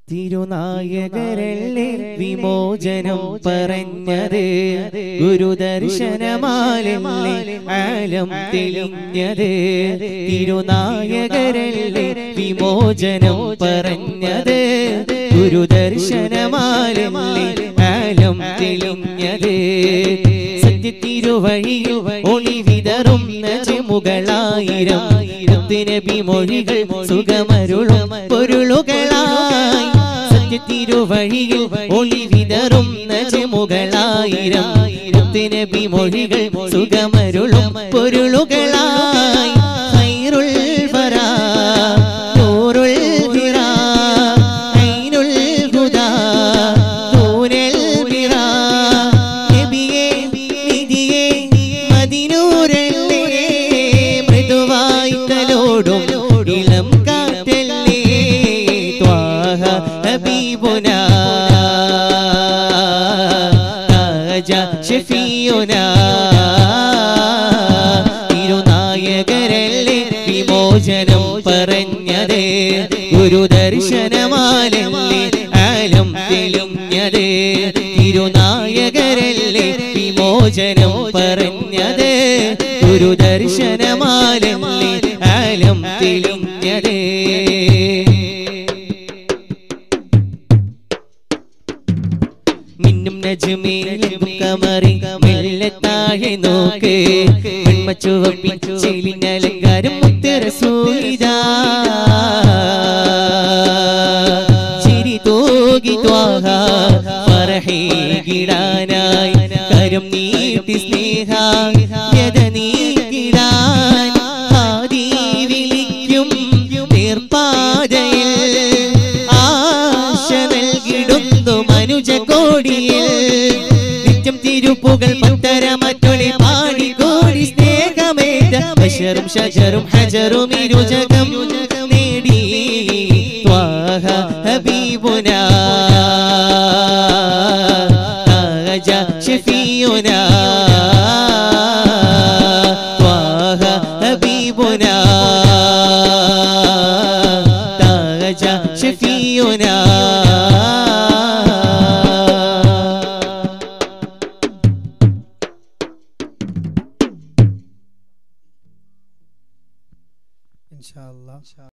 തിരുനായകരല്ലേ വിമോചനം പറഞ്ഞത് ഗുരുദർശനമാലല്ലേ ആലം തെളിഞ്ഞത് തിരുനായകരല്ലേ വിമോചനം പറഞ്ഞത് ഗുരുദർശനമാലല്ലേ ആലം തെളിഞ്ഞത് സത്യത്തിരുവഴിയിൽ ഒളി വിതറുന്ന ചെമുകളായിരം നബി മൊഴികൾ സുഖമരുളും പൊരുളുകളായി സത്യത്തിരുവഴിയിൽ ഒളി വിതറുന്ന ചെമുകളായിരം നബി മൊഴികൾ സുഖമരുളും പൊരുളുകളായി ഖൈറുൽ വറാ നൂറുൽ ഹിറാ ഐനുൽ ഹുദാ ദൂനൽ മിറാ നബിയേ നിധിയേ മദിനൂരല്ലേ മൃദുവായി തലോടും ഇളം കാറ്റല്ലേ ത്വാഹ ഹബീബുനാ താജ ഷഫീഉനാ തിരുനായകരല്ലേ വിമോചനം പറഞ്ഞത് ഗുരുദർശനമാലല്ലേ ആലം തെളിഞ്ഞത് തിരുനായകരല്ലേ വിമോചനം പറഞ്ഞത് ഗുരുദർശനമാലല്ലേ ആലം തെളിഞ്ഞത് മിന്നും നജ്മീലും കമറി മെല്ലെ താഴെ നോക്ക് മൺമച്ചുവപ്പിച്ചെലിനലങ്കാരം മുത്ത് റസൂലിദാ ചിരി തൂകി ത്വാഹ ഫർഹീകിടാനായി കരം നീട്ടി സ്നേഹ യദ നീക്കിടാൻ ഹാദി വിളിക്കും നേർപ്പാതയിൽ ആശ നൽകിടുന്നു മനുജ കോടിയിൽ നിത്യം തിരുപ്പുകൾ പത്തരമറ്റൊളി പാടി കോടി സ്നേഹമേറ്റ ബശറും ശജറും ഹജറും ഇരുജകം നേടി ത്വാഹ ഹബീബുനാ താജ ഷഫീഉനാ ത്വാഹ ഹബീബുനാ താജ ഷഫീഉനാ ഇൻഷാ അല്ലാഹ്.